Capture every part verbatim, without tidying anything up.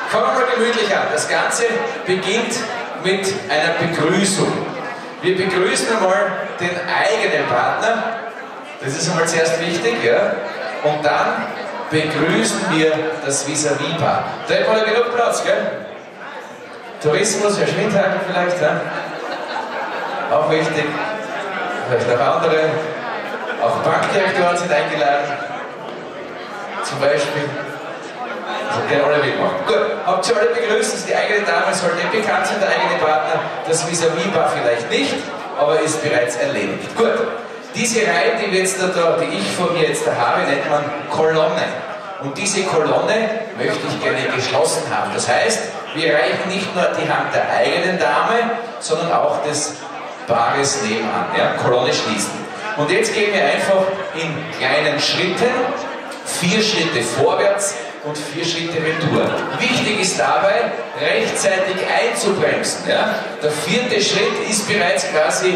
Fangen wir mal gemütlich an. Das Ganze beginnt mit einer Begrüßung. Wir begrüßen einmal den eigenen Partner. Das ist einmal zuerst wichtig, ja. Und dann begrüßen wir das Vis-à-vis-Paar. Da hat man ja genug Platz, gell? Tourismus, Herr Schmidhagen vielleicht, ja? Auch wichtig. Vielleicht auch andere. Auch Bankdirektoren sind eingeladen. Zum Beispiel. Das können alle mitmachen. Gut, habt ihr alle begrüßt, dass die eigene Dame sollte bekannt sein, der eigene Partner, das Vis-à-vis-Paar vielleicht nicht, aber ist bereits erledigt. Gut, diese Reihe, die, wir jetzt da, die ich vor mir jetzt da habe, nennt man Kolonne. Und diese Kolonne möchte ich gerne geschlossen haben. Das heißt, wir reichen nicht nur die Hand der eigenen Dame, sondern auch des Paares nebenan. Ja? Kolonne schließen. Und jetzt gehen wir einfach in kleinen Schritten, vier Schritte vorwärts und vier Schritte retour. Wichtig ist dabei, rechtzeitig einzubremsen. Ja? Der vierte Schritt ist bereits quasi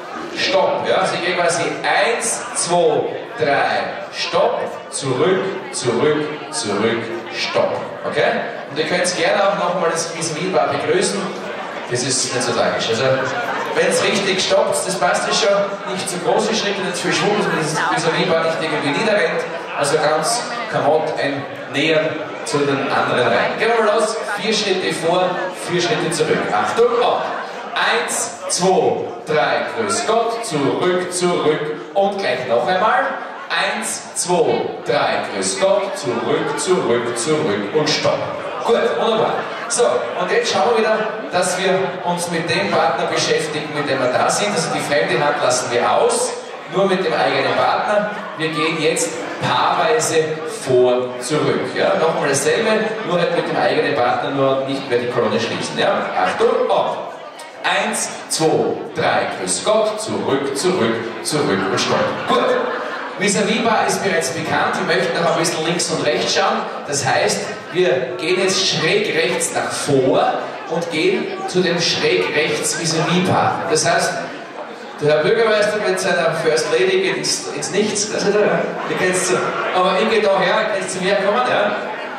Stopp. Ja? Also ich gehe quasi eins, zwei, drei, Stopp, zurück, zurück, zurück, Stopp. Okay? Und ihr könnt gerne auch nochmal das Vis-à-vis-Paar begrüßen. Das ist nicht so tragisch. Also, wenn es richtig stoppt, das passt ja schon. Nicht zu große Schritte, nicht zu viel Schwung, damit das Vis-à-vis-Paar nicht irgendwie niederrennt. Also ganz kamott ein Nähern zu den anderen rein. Gehen wir mal los. Vier Schritte vor, vier Schritte zurück. Achtung, ab. Eins, zwei, drei, grüß Gott, zurück, zurück und gleich noch einmal. Eins, zwei, drei, grüß Gott, zurück, zurück, zurück und stopp. Gut, wunderbar. So, und jetzt schauen wir wieder, dass wir uns mit dem Partner beschäftigen, mit dem wir da sind. Also die fremde Hand lassen wir aus, nur mit dem eigenen Partner. Wir gehen jetzt paarweise vor, zurück. Ja? Nochmal dasselbe, nur halt mit dem eigenen Partner, nur nicht mehr die Kolonne schließen. Ja? Achtung, ab. Eins, zwei, drei, grüß Gott, zurück, zurück, zurück und stopp. Gut. Vis-à-vis-Paar ist bereits bekannt, wir möchten noch ein bisschen links und rechts schauen. Das heißt, wir gehen jetzt schräg rechts nach vor und gehen zu dem schräg rechts Vis-à-vis-Paar. Das heißt, der Herr Bürgermeister mit seiner First Lady geht ins, ins Nichts, also da, zu, aber ich gehe da her, ich zu mir kommen, ja.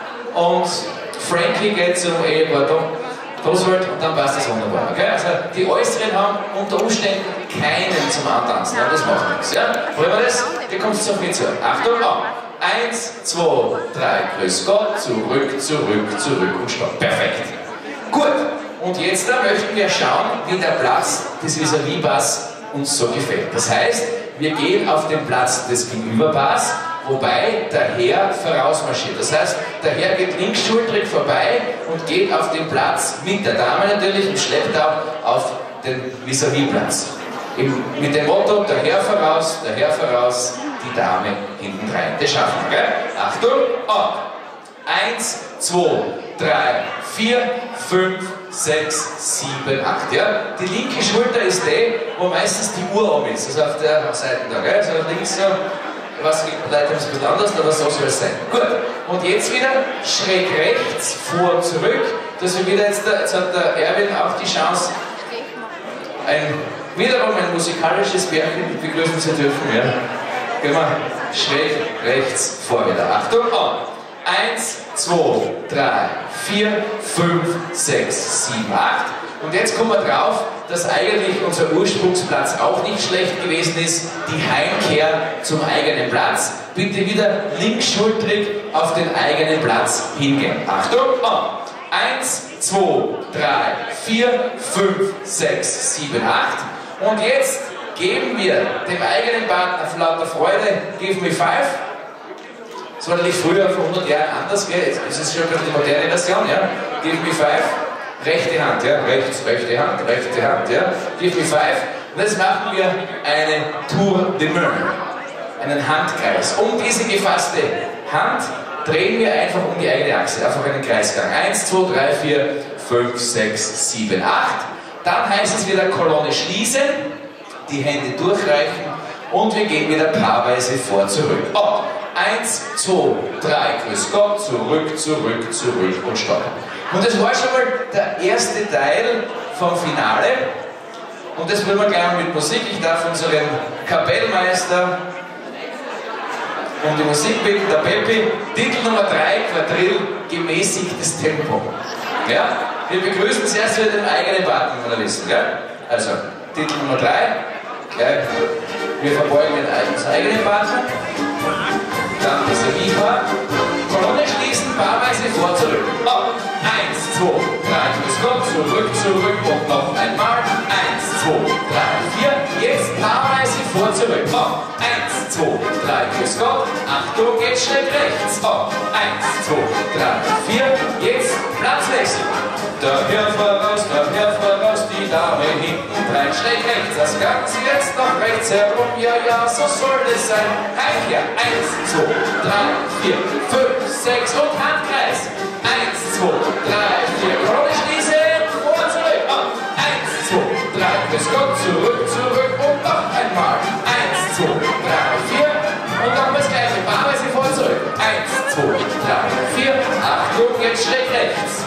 Und Frankie geht zum Ehepaar Oswald und dann passt das wunderbar. Okay? Also die Äußeren haben unter Umständen keinen zum Antanzen, ja, das macht nichts. Ja? Wollen wir das? Ihr kommt jetzt auf mich zu. Achtung, ab! Eins, zwei, drei, grüß Gott, zurück, zurück, zurück und stopp. Perfekt. Gut, und jetzt da möchten wir schauen, wie der Platz des Vis-à-vis-Paars uns so gefällt. Das heißt, wir gehen auf den Platz des Gegenüberpaars, wobei der Herr vorausmarschiert. Das heißt, der Herr geht linksschultrig vorbei und geht auf den Platz mit der Dame natürlich im Schlepptau auf den Vis-à-vis-Platz. Mit dem Motto, der Herr voraus, der Herr voraus, die Dame hinten rein. Das schaffen wir, gell? Achtung, ab! Eins, zwei, drei, vier, fünf, sechs, sieben, acht. Ja? Die linke Schulter ist die, wo meistens die Uhr um ist, also auf der Seite da, gell? Also links so. Was gibt Leute ein bisschen anders, aber so soll es sein. Gut, und jetzt wieder schräg rechts, vor, zurück, dass wir wieder jetzt, jetzt hat der Erwin auch die Chance, ein, wiederum ein musikalisches Bärchen begrüßen zu dürfen. Ja. Gehen wir schräg rechts vor wieder. Achtung, an! Eins, zwei, drei, vier, fünf, sechs, sieben, acht. Und jetzt kommen wir drauf, dass eigentlich unser Ursprungsplatz auch nicht schlecht gewesen ist, die Heimkehr zum eigenen Platz. Bitte wieder linksschultrig auf den eigenen Platz hingehen. Achtung, an! Eins, zwei, drei, vier, fünf, sechs, sieben, acht. Und jetzt geben wir dem eigenen Partner vor lauter Freude Give Me Five. Das war natürlich früher vor hundert Jahren anders, gell? Jetzt ist es schon die moderne Version, ja? Give Me Five. Rechte Hand, ja, rechts, rechte Hand, rechte Hand, ja. Give Me Five. Und jetzt machen wir eine Tour de Main, einen Handkreis. Um diese gefasste Hand drehen wir einfach um die eigene Achse, einfach einen Kreisgang. Eins, zwei, drei, vier, fünf, sechs, sieben, acht. Dann heißt es wieder Kolonne schließen, die Hände durchreichen und wir gehen wieder paarweise vor, zurück. Ab. Eins, zwei, drei, grüß Gott, zurück, zurück, zurück und stopp. Und das war schon mal der erste Teil vom Finale. Und das wollen wir gleich mit Musik. Ich darf unseren Kapellmeister um die Musik bitten, der Peppi. Titel Nummer drei, Quadrille. gemäßigtes Tempo. Ja? Wir begrüßen zuerst wieder den eigenen Partner, wenn wir wissen. Ja? Also, Titel Nummer drei. Gleich. Wir verbeugen den eigenen Partner. Dann das Remis-Paar. Kolonne schließen, paarweise vor, zurück. Auf. Eins, zwei, drei, bis Gott, zurück, zurück und noch einmal. Eins, zwei, drei, vier. Jetzt paarweise vor, zurück. Auf. Eins, zwei, drei, bis Gott. Achtung, jetzt schräg rechts. Auf. Eins, zwei, drei, vier. Jetzt Platzwechsel. Der Herr voraus, der Herr voraus, die Dame hinten rein, schräg rechts. Das Ganze jetzt noch rechts herum. Ja, ja, so soll es sein. Heimkehr. Eins, zwei, drei, vier, fünf, sechs und Handkreis. Eins, zwei, drei, vier. Krone schließen. Vor, zurück. Auf. Eins, zwei, drei. Bis Gott. Zurück, zurück und noch einmal. Eins, zwei, drei, vier. Und noch das gleiche. Paarweise vor, zurück. Eins, zwei, drei, vier. Achtung, jetzt schräg rechts.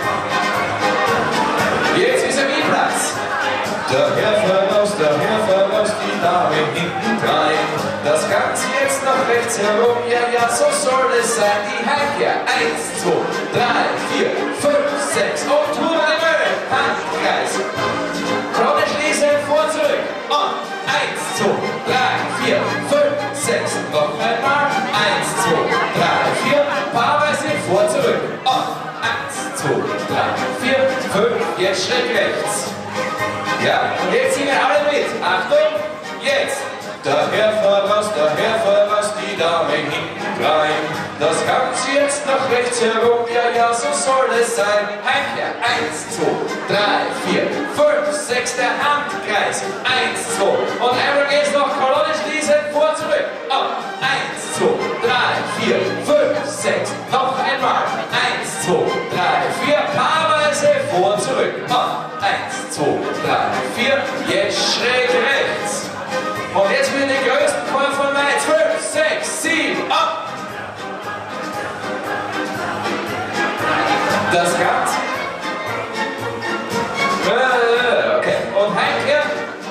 Jetzt ist er wie Platz. Der Herr voraus, der Herr voraus, die Dame hinten rein. Das Ganze jetzt nach rechts herum, ja, ja, so soll es sein. Die Heimkehr. Eins, zwei, drei, vier, fünf, sechs und Tour de Mölle. Handkreis. Krone schließen, vor, zurück. Und eins, zwei, drei, vier, fünf, sechs. Noch einmal. Eins, zwei, drei, vier. Paarweise vor, zurück. Und eins, zwei, drei, vier, fünf. Jetzt schräg rechts. Ja, und jetzt singen alle mit. Achtung, jetzt. Der Herr voraus, der Herr voraus, die Dame hinten rein. Das Ganze jetzt nach rechts herum, ja, ja, so soll es sein. Heimkehr. Eins, zwei, drei, vier, fünf, sechs, der Handkreis. Eins, zwei. Und einmal geht's noch. Kolonne schließen, vor, zurück. Auf. Eins, zwei, drei, vier, fünf, sechs. Noch einmal. Eins, zwei, drei, vier. Paarweise vor, zurück. Auf. Eins, zwei, drei, vier. Jetzt schräg rechts. Und jetzt wieder den größten Chor von Mai. zwölf, sechs, sieben, ab! Das Ganze. Okay. Und Heimkehr.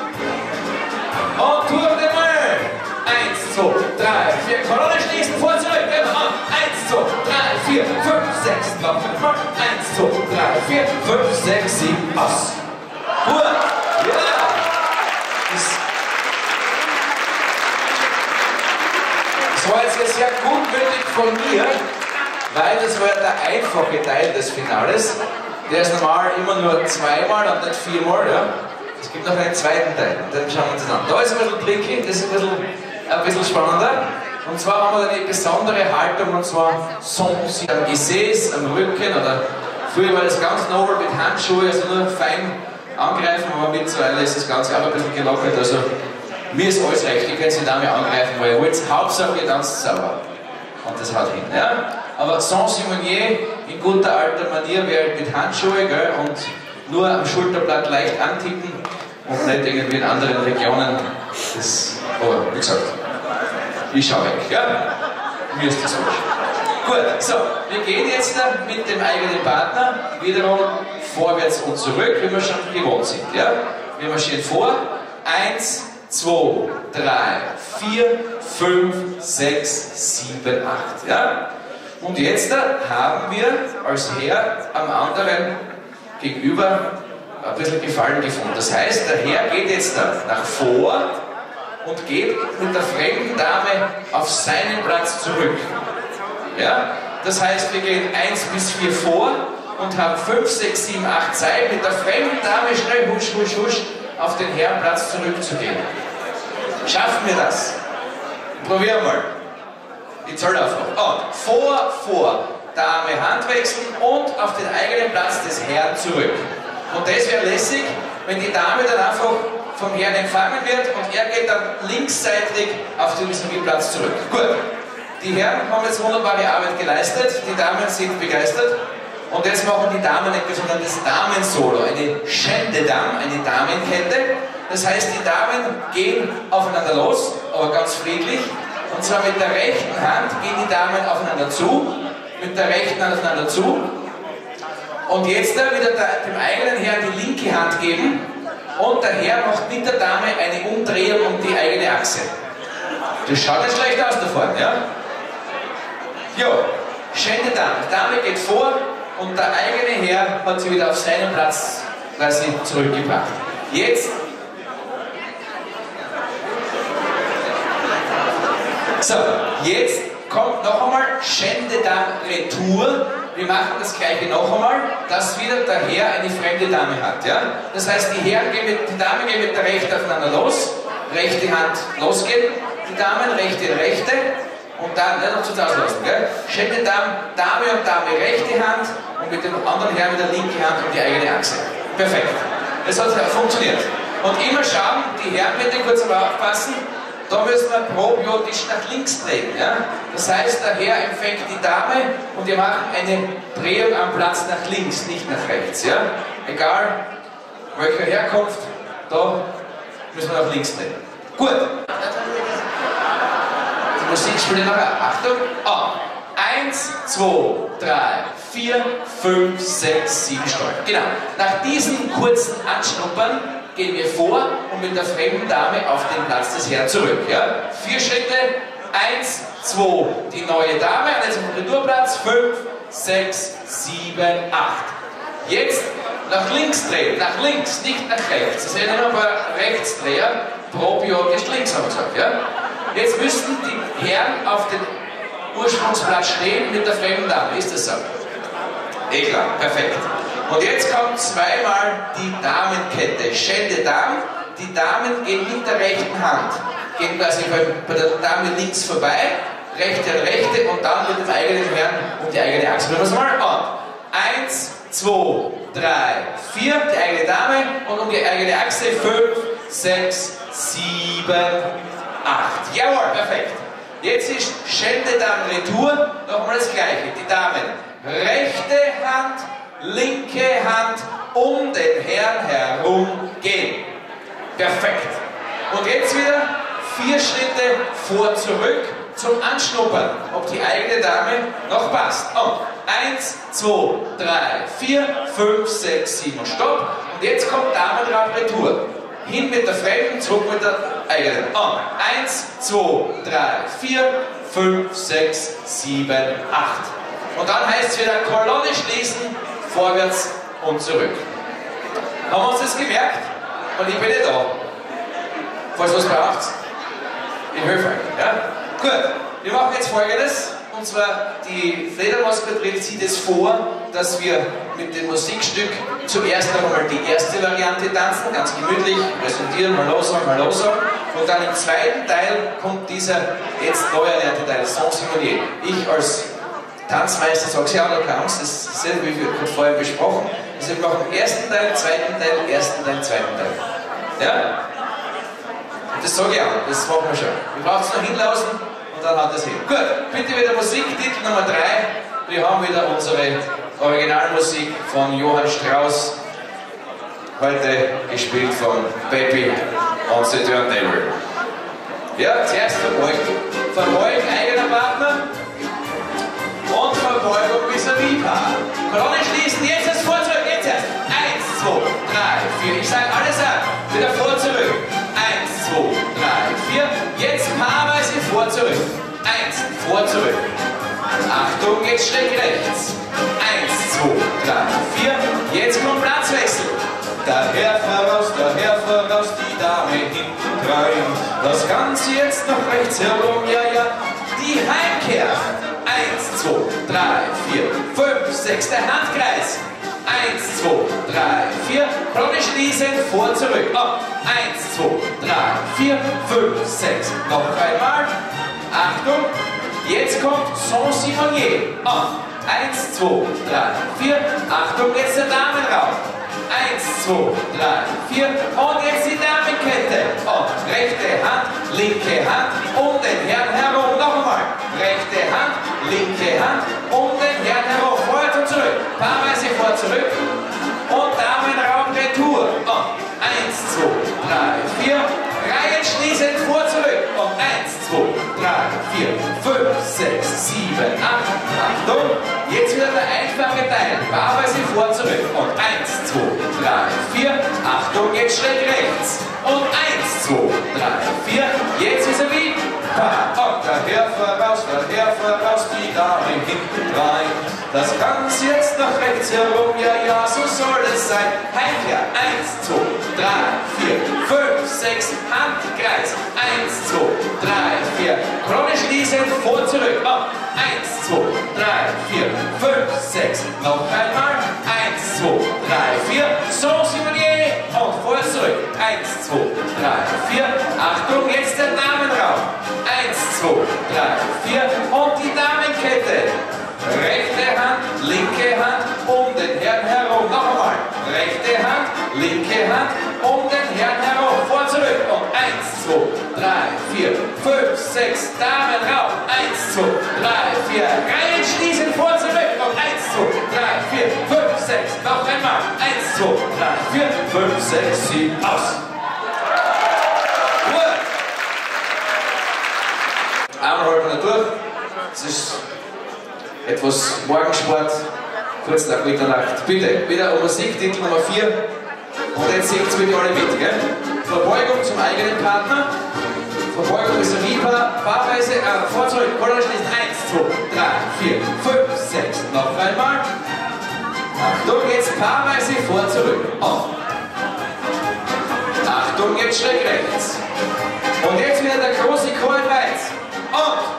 Und Tour de Mölle. Eins, zwei, drei, vier. Kolonne schließen, vor, zurück. Immer an. Eins, zwei, drei, vier, fünf, sechs. Noch einmal. Eins, zwei, drei, vier, fünf, sechs, sieben, aus. Gut. Ja. Das war jetzt sehr gutmütig von mir, weil das war der einfache Teil des Finales. Der ist normal immer nur zweimal und nicht viermal. Ja? Es gibt noch einen zweiten Teil, und den schauen wir uns an. Da ist ein bisschen tricky, das ist ein bisschen, ein bisschen spannender. Und zwar haben wir eine besondere Haltung, und zwar Songs am Gesäß, am Rücken, oder früher war das ganz nobel mit Handschuhe, also nur fein angreifen, aber mittlerweile ist das Ganze auch ein bisschen gelockert. Also mir ist alles recht, ihr könnt die Dame angreifen, weil ihr wollt. Hauptsache ihr tanzt sauber. Und das haut hin. Ja? Aber Saint-Simonier in guter alter Manier wäre mit Handschuhe, gell? Und nur am Schulterblatt leicht antippen und nicht irgendwie in anderen Regionen. Das, aber wie gesagt, ich schau weg. Ja? Mir ist das wurscht. Gut, so, wir gehen jetzt mit dem eigenen Partner wiederum vorwärts und zurück, wie wir schon gewohnt sind. Ja? Wir marschieren vor. Eins, zwei, drei, vier, fünf, sechs, sieben, acht. Ja? Und jetzt haben wir als Herr am anderen gegenüber ein bisschen Gefallen gefunden. Das heißt, der Herr geht jetzt nach vor und geht mit der fremden Dame auf seinen Platz zurück. Ja? Das heißt, wir gehen eins bis vier vor und haben fünf, sechs, sieben, acht Zeit, mit der fremden Dame schnell husch, husch, husch auf den Herrenplatz zurückzugehen. Schaffen wir das? Probieren wir mal. Ich zähle einfach. Und vor, vor, Dame Hand wechseln und auf den eigenen Platz des Herrn zurück. Und das wäre lässig, wenn die Dame dann einfach vom Herrn empfangen wird und er geht dann linksseitig auf den Platz zurück. Gut. Die Herren haben jetzt wunderbare Arbeit geleistet, die Damen sind begeistert. Und jetzt machen die Damen etwas, sondern das Damensolo, eine Schändedam, eine Damenkette. Das heißt, die Damen gehen aufeinander los, aber ganz friedlich. Und zwar mit der rechten Hand gehen die Damen aufeinander zu, mit der rechten Hand aufeinander zu. Und jetzt wieder dem eigenen Herrn die linke Hand geben. Und der Herr macht mit der Dame eine Umdrehung um die eigene Achse. Das schaut nicht schlecht aus da vorne, ja? Jo. Schöne Dame. Die Dame geht vor und der eigene Herr hat sie wieder auf seinen Platz quasi zurückgebracht. Jetzt. So, jetzt kommt noch einmal Schöne Dame Retour. Wir machen das gleiche noch einmal, dass wieder der Herr eine fremde Dame hat. Ja? Das heißt, die, Herren gehen mit, die Dame geht mit der Rechte aufeinander los, rechte Hand losgehen, die Damen rechte, rechte und dann, nicht noch zu auslassen, gell? Schöne Dame, Dame und Dame rechte Hand und mit dem anderen Herrn mit der linken Hand und die eigene Achse. Perfekt. Das hat funktioniert. Und immer schauen, die Herren bitte kurz mal aufpassen, da müssen wir probiotisch nach links drehen. Ja? Das heißt, der Herr empfängt die Dame und wir machen eine Drehung am Platz nach links, nicht nach rechts. Ja? Egal, welcher Herkunft, da müssen wir nach links drehen. Gut. Die Musik spielt nachher. Achtung. Ah. Eins, zwei, drei, vier, fünf, sechs, sieben Stollen. Genau. Nach diesem kurzen Anschnuppern gehen wir vor und mit der fremden Dame auf den Platz des Herrn zurück. Ja? Vier Schritte. Eins, zwei, die neue Dame, und jetzt auf dem Retourplatz. Fünf, sechs, sieben, acht. Jetzt nach links drehen, nach links, nicht nach rechts. Das sind immer ein paar Rechtsdreher, probiotisch links, haben wir gesagt. Ja? Jetzt müssten die Herren auf den Ursprungsplatz stehen mit der fremden Dame. Ist das so? Eh klar, perfekt. Und jetzt kommt zweimal die Damenkette. Schöne Dame. Die Damen gehen mit der rechten Hand. Gehen quasi bei, bei der Dame links vorbei, rechte an rechte und dann mit dem eigenen Herrn und die eigene Achse. Probieren wir es mal an. Eins, zwei, drei, vier, die eigene Dame und um die eigene Achse. Fünf, sechs, sieben, acht. Jawohl, perfekt. Jetzt ist Schöne Dame Retour. Nochmal das Gleiche. Die Damen rechte Hand, linke Hand um den Herrn herum gehen. Perfekt. Und jetzt wieder vier Schritte vor zurück zum Anschnuppern, ob die eigene Dame noch passt. Und eins, zwei, drei, vier, fünf, sechs, sieben, stopp. Und jetzt kommt Damenrad Retour. Hin mit der Fremden, zurück mit der eigenen. Und eins, zwei, drei, vier, fünf, sechs, sieben, acht. Und dann heißt es wieder Kolonne schließen, vorwärts und zurück. Haben wir uns das gemerkt? Und ich bin nicht da. Falls was braucht, ich helfe euch. Ja? Gut, wir machen jetzt Folgendes. Und zwar, die Fledermausquadrille zieht es vor, dass wir mit dem Musikstück zuerst noch einmal die erste Variante tanzen, ganz gemütlich, präsentieren, mal lossagen, mal lossagen. Und dann im zweiten Teil kommt dieser jetzt neu erlernte Teil, Saint-Simonier. Ich als Tanzmeister sage, ja, da keine Angst, das ist selber wie wir vorher besprochen. Also wir machen ersten Teil, zweiten Teil, ersten Teil, zweiten Teil. Ja? Das sage ich auch, das machen wir schon. Wir brauchen es noch hinlaufen und dann hat das hin. Gut, bitte wieder Musiktitel Nummer drei. Wir haben wieder unsere Originalmusik von Johann Strauss, heute gespielt von Peppy und The Turntable. Ja, zuerst von euch, von euch eigener Partner und Verbeugung vis-à-vis Paar. Kolonne schließen, jetzt das vor zurück, jetzt erst. Eins, zwei, drei, vier. Ich sage alles an. Wieder vor zurück. Eins, zwei, drei, vier. Jetzt paarweise vor zurück. Eins, vor zurück. Achtung, jetzt schräg rechts. Eins, zwei, drei, vier. Jetzt kommt Platzwechsel. Der Herr voraus, der Herr voraus, die Dame hinten rein. Das Ganze jetzt noch rechts herum, ja, ja. Die Heimkehr. Eins, zwei, drei, vier, fünf, sechs. Der Handkreis. Eins, zwei, drei, vier. Kolonne schließen, vor, zurück. Oh. Eins, zwei, drei, vier, fünf, sechs. Noch einmal. Achtung. Jetzt kommt Saint-Simonier. Oh. Eins, zwei, drei, vier. Achtung, jetzt der Damenraum. Eins, zwei, drei, vier. Und jetzt die Damenkette. Und rechte Hand, linke Hand, um den Herrn herum. Noch einmal. Rechte Hand, linke Hand, um den Herrn herum. Vorwärts und zurück. Paarweise vor, zurück. Und Damenraum Retour. Und eins, zwei, drei, vier. Reihen schließend vor, zurück. Und eins, zwei, drei, vier, fünf, sechs, sieben, acht. Achtung. Jetzt wieder der einfache Teil. Paarweise vor, zurück. Und eins, zwei, drei, vier. Achtung, jetzt schräg rechts. Und eins, zwei, drei, vier. Jetzt ist er wie Paar. Und der daher voraus, daher voraus, die Dame hinten rein. Das Ganze jetzt nach rechts herum, ja, ja, so soll es sein. Heimkehr, eins, zwei, drei, vier, fünf, sechs, Handkreis, eins, zwei, drei, vier, Krone schließen, vor, zurück, ab, eins, zwei, drei, vier, fünf, sechs, noch einmal, eins, zwei, drei, vier, so, Simonier, und vor, zurück, eins, zwei, drei, vier, Achtung, jetzt der Damenraum, eins, zwei, drei, vier, und die Damenkette. Rechte Hand, linke Hand, um den Herrn herum. Noch einmal. Rechte Hand, linke Hand, um den Herrn herum. Vor, zurück. Und eins, zwei, drei, vier, fünf, sechs, Damen rauf. eins, zwei, drei, vier. Reihen schließen, vor, zurück. Und eins, zwei, drei, vier, fünf, sechs. Noch einmal. eins, zwei, drei, vier, fünf, sechs, sieben. Aus. Ruhe. Einmal halten wir durch. Das ist etwas Morgensport, kurz nach Mitternacht. Bitte, wieder um Musiktitel Nummer vier. Und jetzt singt es bitte alle mit, gell? Verbeugung zum eigenen Partner. Verbeugung ist ein Rieper. Paarweise, äh, vor, zurück, Koller schließen. eins, zwei, drei, vier, fünf, sechs. Noch einmal. Achtung, jetzt paarweise vor, zurück. Auf. Achtung, jetzt schräg rechts. Und jetzt wieder der große Chor in Weiz. Und.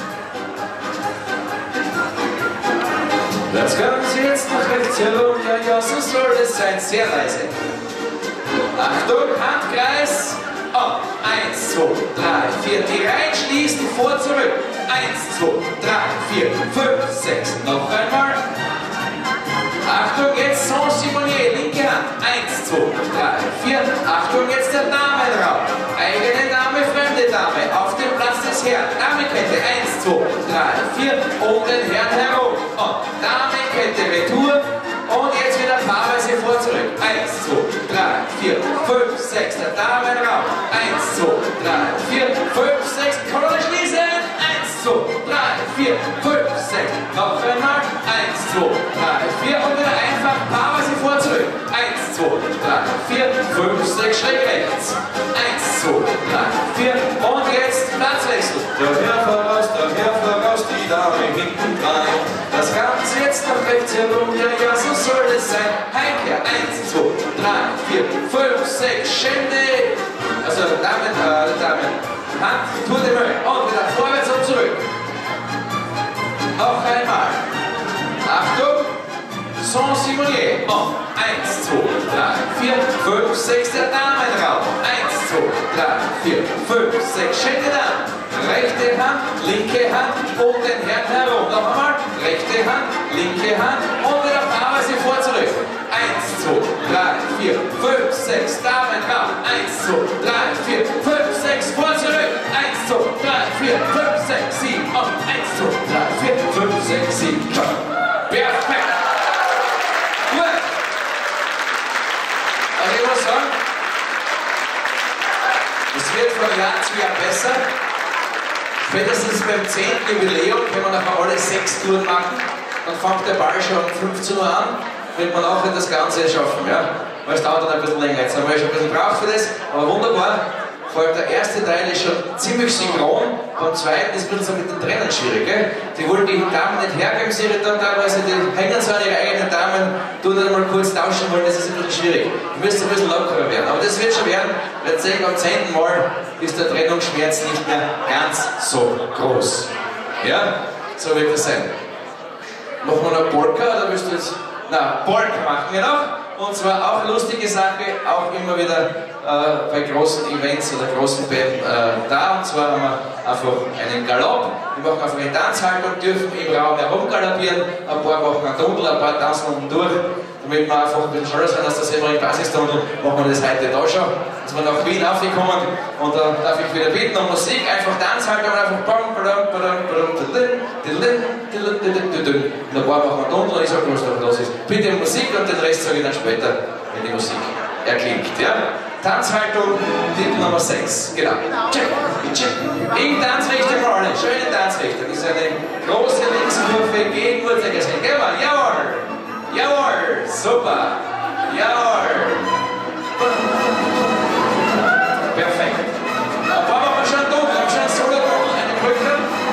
Das Ganze jetzt nach rechts herum, ja, ja, so soll es sein, sehr leise. Achtung, Handkreis, ab, eins, zwei, drei, vier, die Reihen schließen, vor, zurück, eins, zwei, drei, vier, fünf, sechs, noch einmal. Achtung, jetzt Saint-Simonier, linke Hand, eins, zwei, drei, vier, Achtung, jetzt der Damenraum, eigene Dame, fremde Dame, auf dem Platz des Herrn, Damenkette, eins, zwei, drei, vier, um den Herrn herum, und Damenkette, Retour, und jetzt wieder paarweise vor, zurück, eins, zwei, drei, vier, fünf, sechs, der Damenraum, eins, zwei, drei, vier, fünf, sechs, Kolonne schließen, eins, zwei, drei, vier, fünf, sechs, noch einmal, eins, zwei, drei, vier, und wieder einfach paarweise vor, zurück, eins, zwei, drei, vier, fünf, sechs, schräg rechts, eins, zwei, drei, vier, und jetzt Platzwechsel, daher voraus, daher voraus, die Dame hinten rein, das Ganze jetzt nach rechts herum, ja, ja, so soll es sein, Heimkehr, eins, zwei, drei, vier, fünf, sechs, Schände, also Damen, äh, Damen, Hand, Tour de Main, und wieder vorwärts und zurück, noch einmal, Achtung, Saint-Simonier, und eins, zwei, drei, vier, fünf, sechs, der Damenraum, eins, zwei, drei, vier, fünf, sechs, Schände Damen, rechte Hand, linke Hand, um den Herrn herum, noch einmal, rechte Hand, linke Hand, und wieder paarweise vor, zurück, eins, zwei, drei, vier, fünf, sechs, Damenraum, eins, zwei, drei, vier, fünf, sechs, vor, zurück, eins, zwei, drei, vier, fünf, sechs, sieben, und eins, zwei, drei, vier, fünf, sechs, sieben, perfekt! Gut! Also ich muss sagen, es wird von Jahr zu Jahr besser. Spätestens beim zehnten Jubiläum können wir nachher alle sechs Touren machen. Dann fängt der Ball schon um fünfzehn Uhr an, wird man auch das Ganze schaffen. Ja? Weil es dauert dann ein bisschen länger. Jetzt haben wir schon ein bisschen gebraucht für das, aber wunderbar. Vor allem der erste Teil ist schon ziemlich synchron, beim zweiten ist ein bisschen so mit den Trennen schwierig. Gell? Die wollen die Damen nicht hergeben, sie dann teilweise, die hängen so an ihre eigenen Damen, tun dann mal kurz tauschen wollen, das ist ein bisschen schwierig. Ihr müsst ein bisschen lockerer werden. Aber das wird schon werden, wir sehen, am zehnten Mal ist der Trennungsschmerz nicht mehr ganz so groß. Ja, so wird das sein. Machen wir noch Polka oder willst du jetzt? Na, Polka machen wir noch. Und zwar auch eine lustige Sache, auch immer wieder äh, bei großen Events oder großen Bänden äh, da. Und zwar haben wir einfach einen Galopp. Wir machen einfach eine Tanzhaltung, dürfen im Raum herumgaloppieren. Ein paar machen einen Tunnel, ein paar tanzen unten durch. Damit wir einfach ein bisschen schneller sind als der Severin Basistunnel, machen wir das heute da schon. Jetzt sind wir nach Wien aufgekommen und da darf ich wieder bitten um Musik, einfach Tanzhaltung, einfach bam, bam, bam, bam, und ein paar machen wir Tunnel und ich sage, was da los ist. Bitte Musik und den Rest sage ich dann später, wenn die Musik erklingt. Ja? Tanzhaltung, Titel Nummer sechs, genau. Check, check. In Tanzrichtung alle, schöne Tanzrichtung. Das ist eine große Linkskurve gegen Uhrzeigersinn. Geh mal, jawohl! Jawohl, super, jawohl. Perfekt. Ein paar machen wir schon dunkel, haben schon Solo-Dunkel, eine Brücke.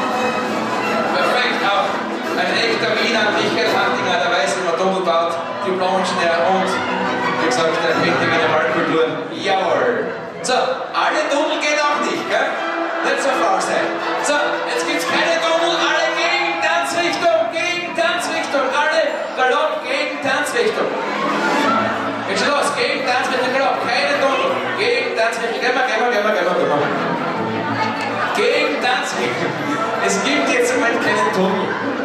Diplom-Ingenieur und, wie gesagt, der Kritiker der Malkultur. Jawohl. So, alle Tunnel gehen auch nicht, gell? Nicht so faul sein. So, jetzt gibt's keine Tunnel, alle gegen Tanzrichtung, gegen Tanzrichtung, alle Galopp gegen Tanzrichtung. Jetzt schon los, gegen Tanzrichtung, Galopp, keine Tunnel, gegen Tanzrichtung, gehen wir, gehen wir, gehen wir, gehen wir, gehen wir. Gegen Tanzrichtung. Es gibt jetzt im Moment keinen Tunnel.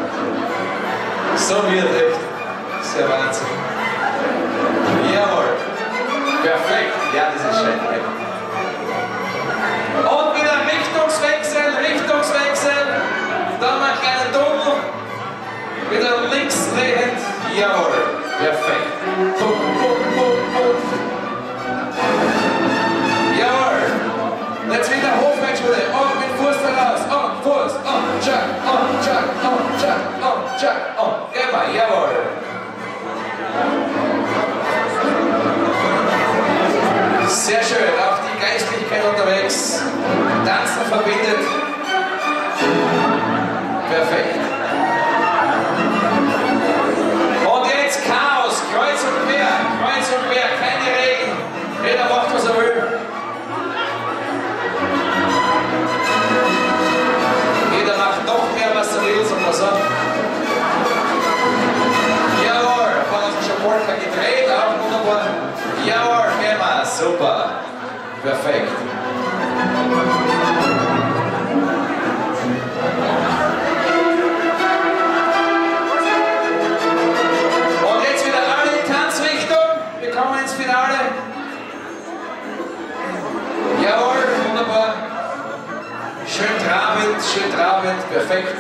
So wird echt. Sehr Wahnsinn. Jawohl. Perfekt. Ja, das ist schön. Und wieder Richtungswechsel, Richtungswechsel. Da haben wir einen kleinen Tunnel. Wieder links drehend. Jawohl. Perfekt. Pum, pum, pum, pum. Jawohl. Jetzt wieder Hofwärtsschule. Und mit Fuß voraus. Und Fuß. Und Chuck. Und Chuck. Und Chuck. Und Chuck. Und immer. Jawohl. Sehr schön, auch die Geistlichkeit unterwegs. Tanzen verbindet. Perfekt. Und jetzt Chaos, kreuz und quer, kreuz und quer, keine Regeln. Jeder macht, was er will. Jeder macht noch mehr, was er will, so pass auf. Jawohl, da vorne ist schon Polka gedreht, auch wunderbar. Jawohl, Emma, super. Perfekt. Und jetzt wieder alle in Tanzrichtung. Wir kommen ins Finale. Jawohl, wunderbar. Schön trabend, schön trabend, perfekt.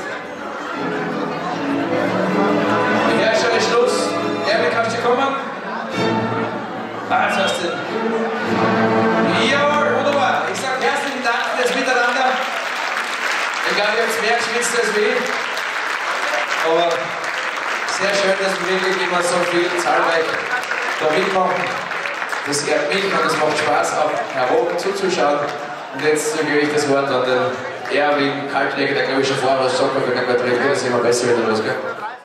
Ja, schon ist Schluss. Erwin, kannst du kommen? Ah, jetzt hast du. Jawohl, wunderbar. Ich sage herzlichen Dank für das Miteinander. Ich glaube, ihr habt es mehr geschwitzt als wir. Aber sehr schön, dass wir wirklich immer so viel zahlreich da mitmachen. Das ehrt mich und es macht Spaß, auch heroben zuzuschauen. Und jetzt gebe ich das Wort an den Erwin Kaltleger, der glaube ich schon vorher was sagt, aber wenn er gerade redet, ist immer besser wieder los, gell?